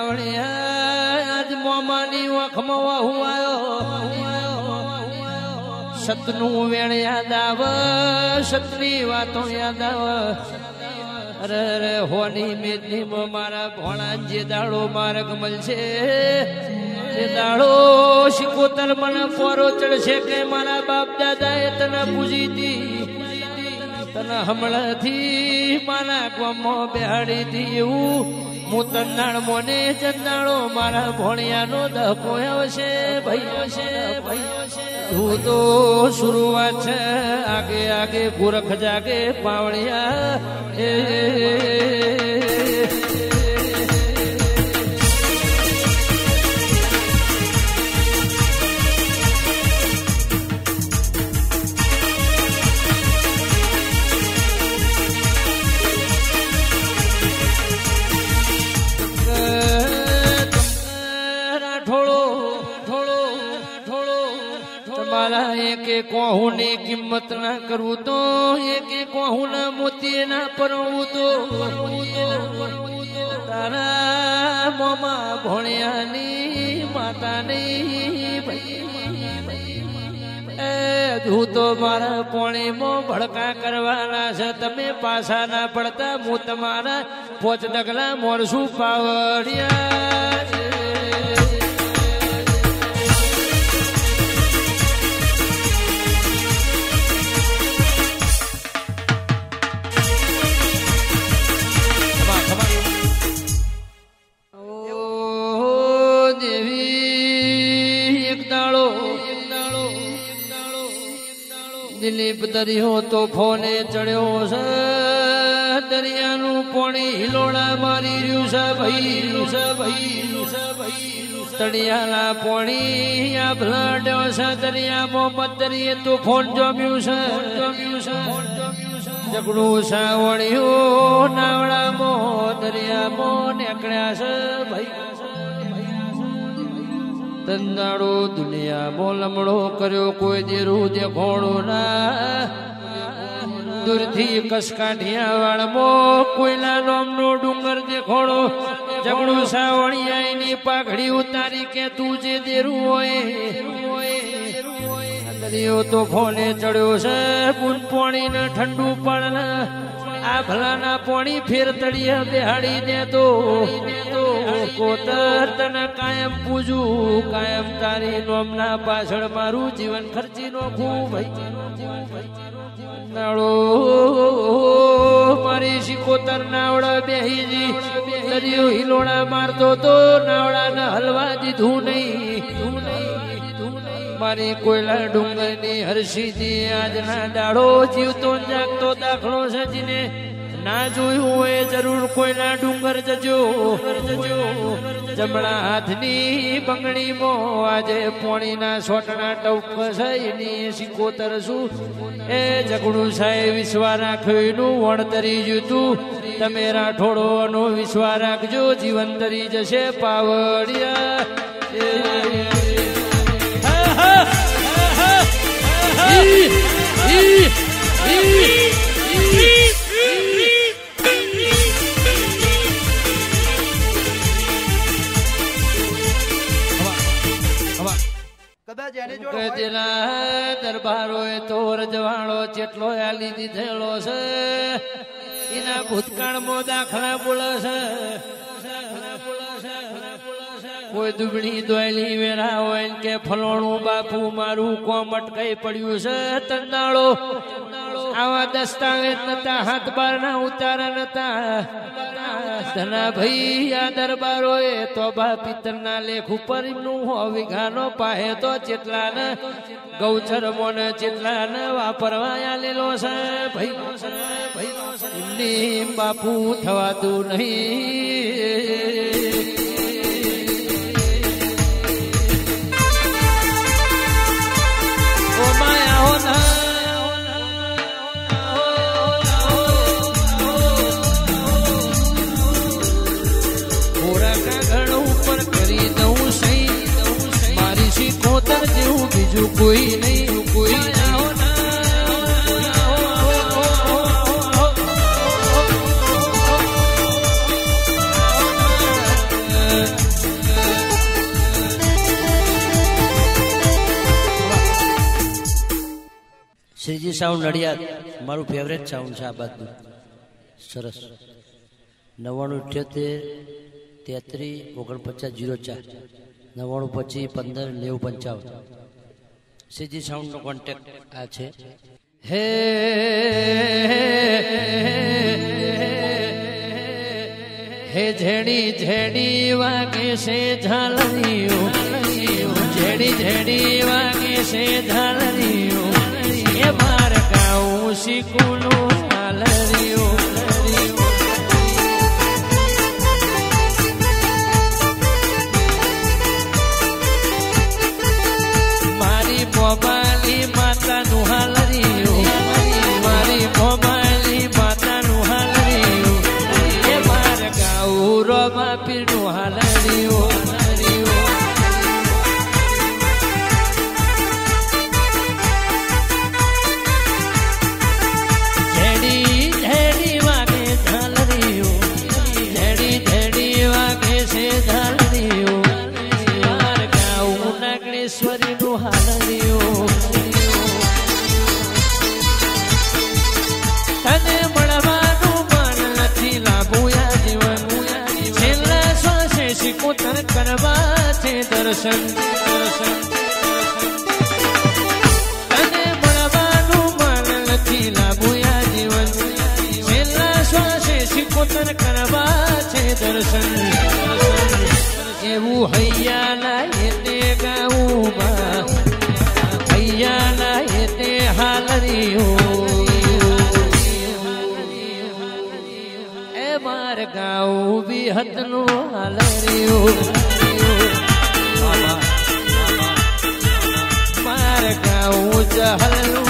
પાવણિયા આજ મોમાની વખમાં વાહુ આવ્યો સતનું વેણ યાદ આવ સતની વાતો યાદ આવ અરે રે હોની મેદની મારા ભોળા જે દાડો માર્ગ મળશે જે દાડો શિકોતર મને પોરો ચડશે કે મારા બાપ દાદા એ તને પૂજી હતી તને હમણાંથી મારા ગામમાં બેહાડી હતી એવું હું તંદાણ મોને ચંદાણો મારા ભોણિયાનો દહકો આવશે ભાઈ તું તો શરૂઆત છે આગે આગે ગુરખ જાગે પાવણિયા કોહુ ની કિંમત ના કરવું તો એક કોહુ ના મોતી ના પરવું તો તારા મોમાં ભોણિયાની માતાની તું તો મારા પોણીમાં ભડકા કરવાના છે તમે પાછા ના પડતા હું તમારા પોચ ડગલા મોરશું પાવડિયા દિલીપ દરિયો તો ફોને ચડ્યો છે દરિયાનું પાણી હિલોડા મારી રહ્યું છે ભાઈ તળિયાના પાણી આ ભલાડ્યો છે દરિયામાં મદરીએ તો ફોન જોમ્યું છે ઝઘડું સાવણ્યું નાવડામાં દરિયામાં નીકળ્યા છે ભાઈ તંદાડો દુનિયામાં લમડો કર્યો કોઈ દેરું દેખોણો ના દૂરથી કસકાઠિયા વાળમાં કોઈના નામનો ડુંગર દેખોણો ઝઘડું સાવણિયાની પાઘડી ઉતારી કે તું જે દેરું હોય દરિયો તો ફોને ચડ્યો છે બુન પાણી ને ઠંડુ પણ આ ભલાના પાણી ફેર તળિયા બેહાડી દે તો કોતર તને કાયમ પૂજું કાયમ તારી નોમના પાછળ મારું જીવન ખર્ચી નોખું ભાઈ નાળો મારી શિકોતર નાવડા બેહીજી દરિયો હિલોડા મારતો તો નાવડાને હલવા દીધું નહીં મારી કોયલા ડુંગરની હર્ષિથી આજના દાડો જીવતો જાગતો દાખલો સજીને ના જોયું હોય જરૂર કોઈના ડુંગર જજો જમણા હાથની બંગડીમાં આજે પોણીના સોટના ટવક છે એની શિકોતર શું એ ઝઘડું સાહેબ વિશ્વા રાખ્યો એનું વણતરી જતું તમે રાઠોડોનો વિશ્વા રાખજો જીવન તરી જશે પાવડિયા દરબારો એ તો રજવાડો ચેટલો આલી દીધેલો છે એના ભૂતકાળમાં દાખલા બોલે છે કોઈ દુબળી દોયલી વેરા હોય કે ફલોણું બાપુ મારું કોમ અટકાઈ પડ્યું છે તંદાળો આવા દસ્તાવેજ નતા હાથ બાર ના ઉતારા નતા ધના ભાઈ આ દરબારો એ તો બા પિત્તર ના લેખ ઉપર એમનું વિઘાનો પાહે તો ચેટલા ને ગૌચર મોને ચેટલા ને વાપરવા આલેલો છે ભાઈ એમની બાપુ થવાતું નહીં બીજું કોઈ નહીં કોઈ સાઉન્ડ નડિયાદ મારું ફેવરેટ સાઉન્ડ છે આ બાજુ સરસ 9978334950 9525159055 સીજી સાઉન્ડ નો કોન્ટેક્ટ આ છે હે હે ઝેડી ઝેડી વાગે છે ઝાલરીઓ ઝેડી ઝેડી વાગે છે ઝાલરીઓ એ માર ગાઉં શીખુનો ઝાલરીઓ મારી મોબાઈલી માતાનું હાલરીઓ મારી મોબાઈલી માતાનું હાલરીઓ એ માર ગાઉં રોમા પીરનું હાલરીઓ તને મળવાનું મન નથી લાભુયા જીવન છેલ્લા શ્વાસે શિકોતર કરવા છે દર્શન તને મળવાનું મન નથી લાભુયા જીવન છેલ્લા શ્વાસે શિકોતર કરવા છે દર્શન એવું હૈયા લાગે તે ગાઉં હૈયા લાગે તે હાલરીઓ માર ગાઉં વિહતનું હાલરીઓ માર ગાઉં જહલનું